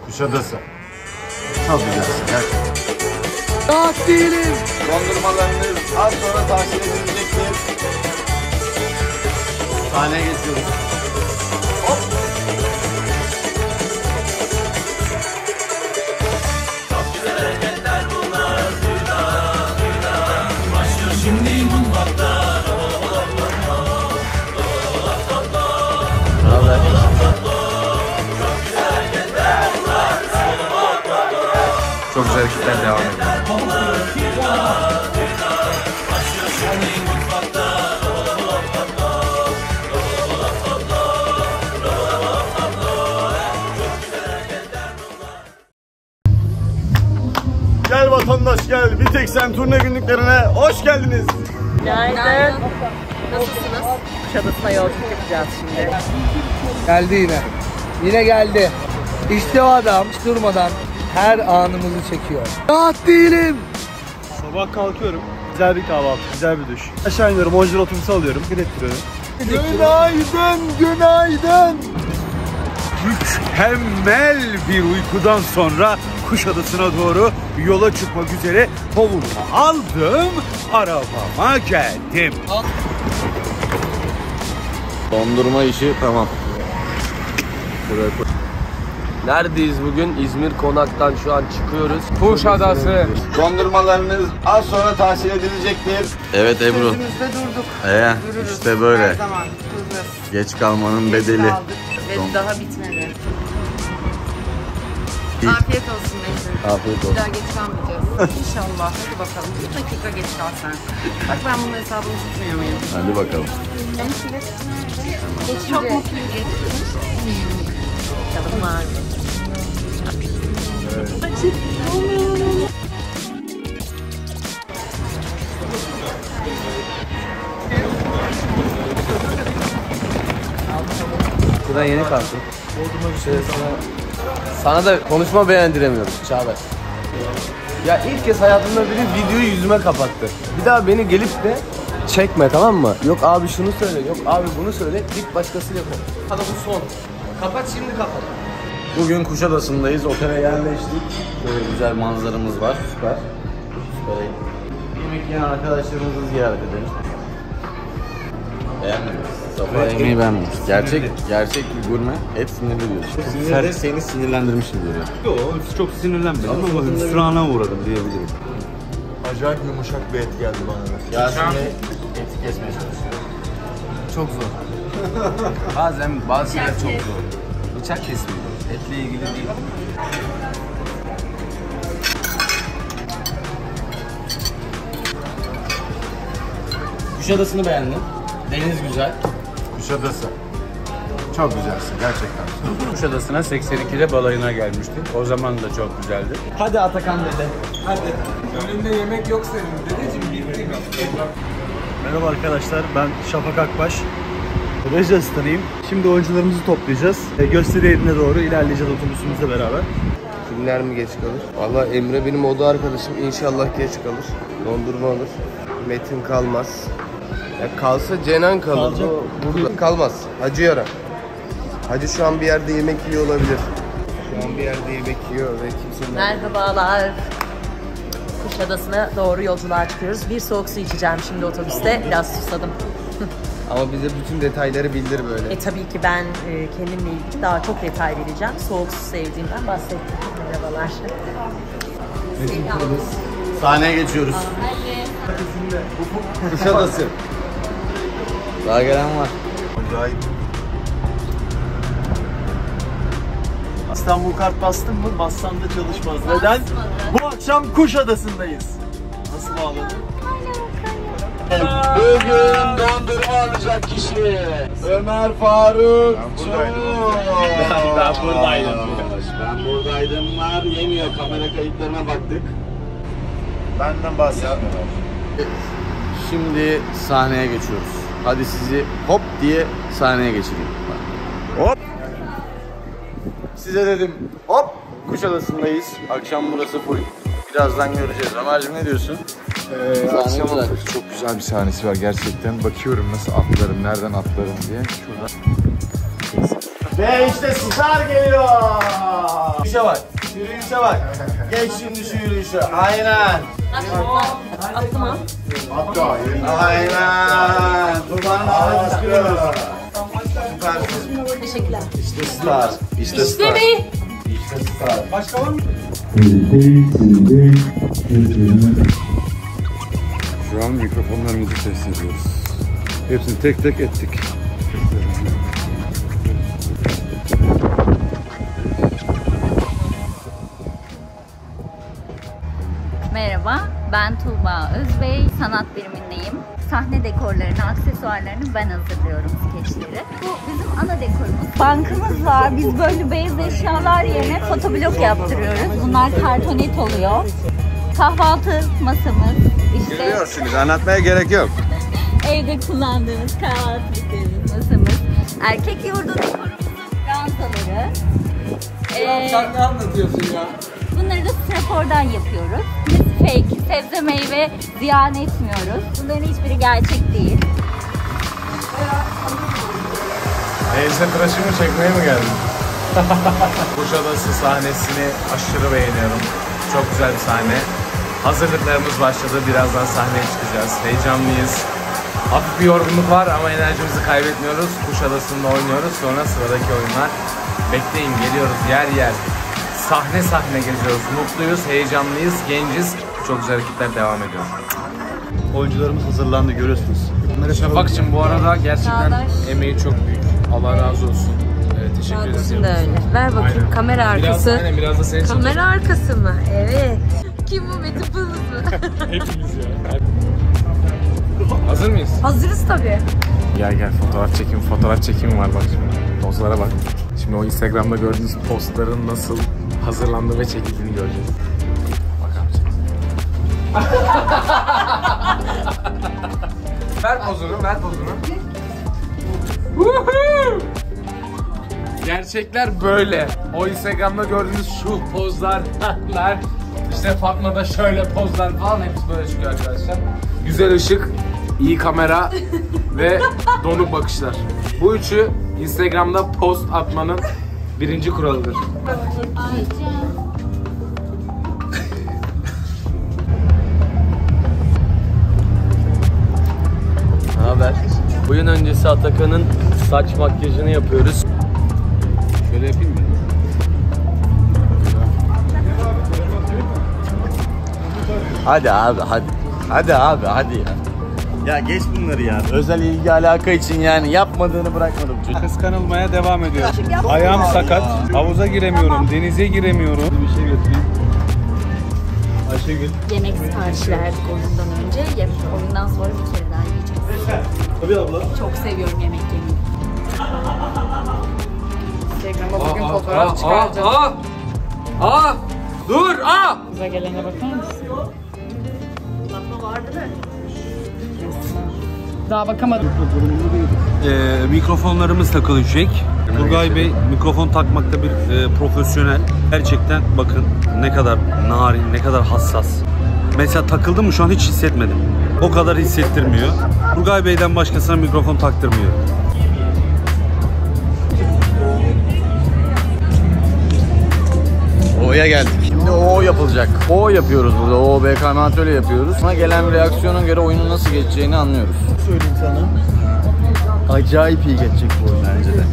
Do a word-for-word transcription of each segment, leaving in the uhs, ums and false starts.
Kuşadası. Çok güzelsin gerçekten. Rahat değilim. Dondurmalarınız az sonra tahsil edilecektir. Sahneye geçiyoruz. Hop. Çok güzel hareketler bunlar. Duyda, duyda. Başlıyor şimdi mutfakta. Çok güzel hareketler devam ediyor. Gel vatandaş gel. Bir tek sen turne günlüklerine hoş geldiniz. Günaydın. Nasılsınız? Kuşadası'na yolculuk yapacağız şimdi. Geldi yine. Yine geldi. İşte o adam hiç durmadan her anımızı çekiyor. Rahat değilim. Sabah kalkıyorum. Güzel bir kahvaltı, güzel bir duş. Aşağı iniyorum, onca otobüsü alıyorum, bilet duruyorum. Günaydın, günaydın. Mükemmel bir uykudan sonra Kuşadası'na doğru yola çıkmak üzere bavulumu aldım, arabama geldim. Dondurma işi tamam. Buraya koy. Neredeyiz bugün? İzmir Konak'tan şu an çıkıyoruz. Kuşadası. Dondurmalarınız az sonra tahsil edilecektir. Evet Ebru. Sözümüzde durduk. Ee, Dururuz. işte böyle. Her zaman hızlı. Geç kalmanın bedeli. Kaldık ve Don- daha bitmedi. Afiyet olsun Mehmet. Afiyet Bir olsun. daha geç kalmayacağız. İnşallah. Hadi bakalım. Bir dakika geç kal sen. Bak ben bunun hesabını tutmuyor muyum? Hadi bakalım. Çok mutluyum. Bakalım var mı? Buradan yeni kalktım. Şey sana, sana da konuşma beğendiremiyorum Çağdaş. Ya ilk kez hayatımda biri videoyu yüzüme kapattı. Bir daha beni gelip de çekme, tamam mı? Yok abi şunu söyle, yok abi bunu söyle. Git başkasıyla konuş. Hadi bu son. Kapat şimdi kapat. Bugün Kuşadası'ndayız. Otele yerleştik. Böyle güzel manzaramız var. Süper. Süper. Yemek yiyen arkadaşlarımızı ziyaret edelim. Beğenmediniz. Safa yemeği beğenmedim. Gerçek, gerçek bir gurme. Et sinirli diyor. Sinirli de seni sinirlendirmiş gibi duruyor. Yok, çok sinirlenmedim ama hüsrana uğradım diyebilirim. Acayip yumuşak bir et geldi bana da. Yasin Bey eti kesmeye çalışıyor. Çok zor. Bazen bazı şeyler çok zor. Bıçak kesmiyor. Etle ilgili değil. Kuşadası'nı beğendim. Deniz güzel. Kuşadası. Çok güzelsin gerçekten. Kuşadası'na seksen ikide balayına gelmiştik. O zaman da çok güzeldi. Hadi Atakan dede. Hadi. Önünde yemek yok senin dedeciğim. Bitti. Merhaba arkadaşlar, ben Şafak Akbaş. Reji asistanıyım. Şimdi oyuncularımızı toplayacağız. E, gösteri yerine doğru ilerleyeceğiz otobüsümüzle beraber. Kimler mi geç kalır? Valla Emre benim oda arkadaşım. İnşallah geç kalır. Dondurma alır. Metin kalmaz. Ya kalsa Cenan kalır. Kalacak. O burada kalmaz. Hacı yara. Hacı şu an bir yerde yemek yiyor olabilir. Şu an bir yerde yemek yiyor ve kimse... Merhabalar. Kuşadası'na doğru yolculuğa çıkıyoruz. Bir soğuk su içeceğim şimdi otobüste. Biraz susadım. Ama bize bütün detayları bildir böyle. E tabii ki ben e, kendimle ilgili daha çok detay vereceğim. Soğuk su sevdiğimden bahsettim. Merhabalar. Sahneye geçiyoruz. Kuşadası. Daha gelen var. Acayip. İstanbul kart bastın mı? Bassan da çalışmaz. Neden? Bu akşam Kuşadası'ndayız. Nasıl bağladın? Bugün dondurma alacak kişi Ömer Faruk Çoluk. Ben, ben buradaydım. Ben buradaydım var yemiyor, kamera kayıtlarına baktık. Benden bahsetmiyorlar. Şimdi sahneye geçiyoruz. Hadi sizi hop diye sahneye geçireyim. Hop. Size dedim hop Kuşadası'ndayız. Akşam burası full. Birazdan göreceğiz. Ömerciğim ne diyorsun? Ee, akşam çok güzel bir sahnesi var gerçekten. Bakıyorum nasıl atlarım, nereden atlarım diye. Şuradan. Ve işte star geliyor. Yürüyüşe bak. Yürüyüşe bak. Geç şimdi şu yürüyüşe. Aynen. Attım ha. Aynen. Kurbanın ağrı çıkıyoruz. Süpersin. Teşekkürler. İşte star. İşte star. İşte mi? İşte star. Başka var mı? Şu an mikrofonlarımızı test ediyoruz. Hepsini tek tek ettik. Merhaba, ben Tuğba Özbey, sanat birimindeyim. Sahne dekorlarını, aksesuarlarını ben hazırlıyorum, skeçleri. Bu bizim ana dekorumuz. Bankımız var, biz böyle beyaz eşyalar yerine fotoblok yaptırıyoruz. Bunlar kartonet oluyor. Kahvaltı masamız, işte Görüyorsunuz, anlatmaya gerek yok. evde kullandığımız kahvaltılıklarımız masamız. Erkek yurdu dekorumuzun ranzaları. Ee, Sen ne anlatıyorsun ya? Bunları da strafordan yapıyoruz. Biz fake, sebze meyve ziyan etmiyoruz. Bunların hiçbiri gerçek değil. Neyse tıraşımı çekmeye mi geldin? Kuşadası sahnesini aşırı beğeniyorum. Çok güzel bir sahne. Hazırlıklarımız başladı. Birazdan sahneye çıkacağız. Heyecanlıyız. Hafif bir yorgunluk var ama enerjimizi kaybetmiyoruz. Kuşadası'nda oynuyoruz. Sonra sıradaki oyunlar. Bekleyin, geliyoruz yer yer. Sahne sahne geziyoruz. Mutluyuz, heyecanlıyız, genciz. Çok güzel hareketler devam ediyor. Oyuncularımız hazırlandı, görüyorsunuz. Şafak'cığım bu arada gerçekten emeği çok büyük. Allah razı olsun. Ee, teşekkür ederim. Arkasında öyle. Ver bakayım Aynen. kamera arkası. Biraz, aynen, biraz da senin için. Kamera arkası mı? Evet. Kim bu Metin Pılız mı? Hepimiz ya. Hazır mıyız? Hazırız tabii. Gel gel fotoğraf çekim, fotoğraf çekimi var bak şimdi. Pozlara bak. Şimdi o Instagram'da gördüğünüz postların nasıl hazırlandığı ve çekildiğini göreceğiz. Bakalım. Ver pozunu, ver pozunu. Gerçekler böyle. O Instagram'da gördüğünüz şu pozlar, işte Fatma'da şöyle pozlar falan hepsi böyle çıkıyor arkadaşlar. Güzel ışık, iyi kamera ve donuk bakışlar. Bu üçü Instagram'da post atmanın birinci kuralıdır. Ne haber? Oyun öncesi Atakan'ın saç makyajını yapıyoruz. Şöyle yapayım mı? Hadi abi hadi. Hadi abi hadi ya. Ya geç bunları ya. Özel ilgi alaka için yani yapmadığını bırakmadım çocuk. Kıskanılmaya devam ediyor. Ayağım sakat. Havuza giremiyorum, denize giremiyorum. Bir şey götüreyim. Ayşegül. Yemek siparişi verdik oyundan önce. Yemek oyundan sonra bir kere daha yiyeceğiz. Tabii abla. Çok seviyorum yemek yemeyi. Instagram'a bugün fotoğraf çıkaracağım. Aa! Aa! Dur! Aa! Bize gelene bakar mısın? Daha bakamadım. Ee, mikrofonlarımız takılacak. Turgay Bey mikrofon takmakta bir e, profesyonel. Gerçekten bakın ne kadar narin, ne kadar hassas. Mesela takıldı mı şu an hiç hissetmedim. O kadar hissettirmiyor. Turgay Bey'den başkasına mikrofon taktırmıyor. O'ya geldik. Şimdi O yapılacak. O yapıyoruz burada. O B K M atölye yapıyoruz. Sonra gelen reaksiyona göre oyunun nasıl geçeceğini anlıyoruz. Söyleyeyim sana. Acayip iyi geçecek bu oyun bence de.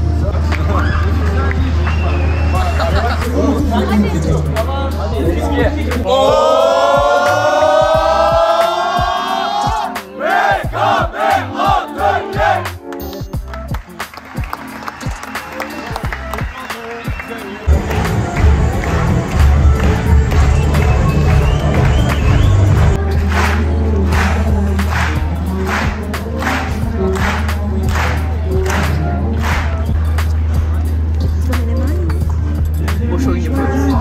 Boş oyun yapıyoruz.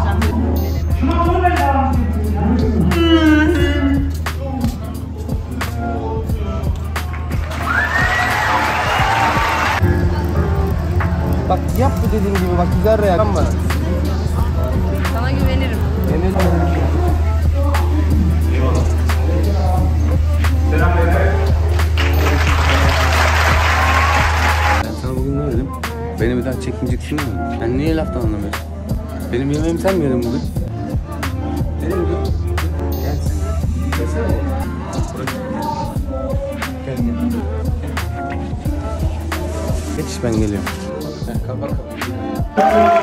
Bak yap bu dediğim gibi bak güzel reaksiyon bana. Sana güvenirim. Yemin Ben sana bugün ne dedim? Beni bir daha çekmeyeceksin mi? Ben niye laftan anlamıyorsun? Benim yemeğimi sen mi yedin bugün? Nereye gidiyorsun? Gel sen. Gelsene. Gel gel. Geç ben geliyorum. Heh, kapat kapat.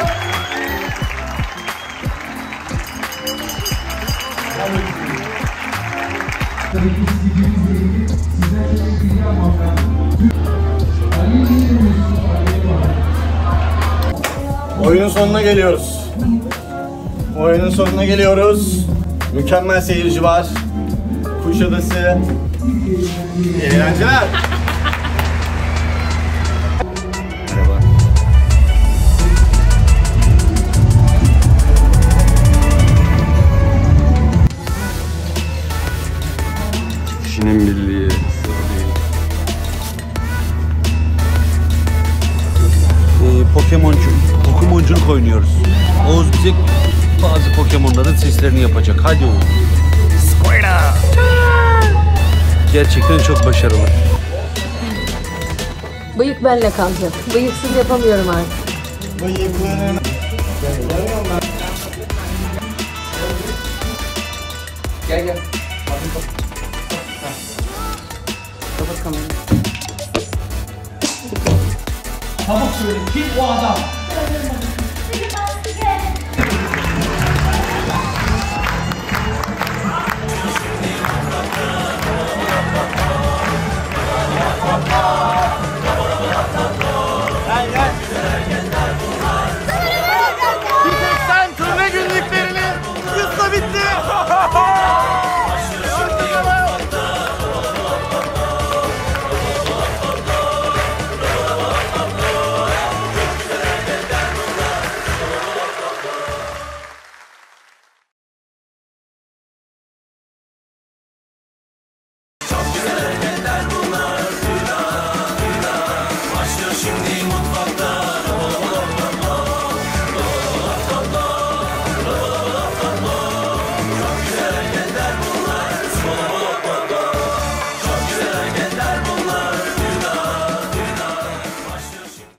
Oyunun sonuna geliyoruz. Oyunun sonuna geliyoruz. Mükemmel seyirci var. Kuşadası. Eğlenceler. Merhaba. Kişinin birliği. Ee, Pokemoncu, Pokemonculuk oynuyoruz. Oğuz bize bazı Pokemonların seslerini yapacak. Hadi Oğuz. Gerçekten çok başarılı. Bıyık benle kalacak. Bıyıksız yapamıyorum artık. Bıyıklarını... Gel gel. Kapat kamerayı. Çabuk söyle kim o adam?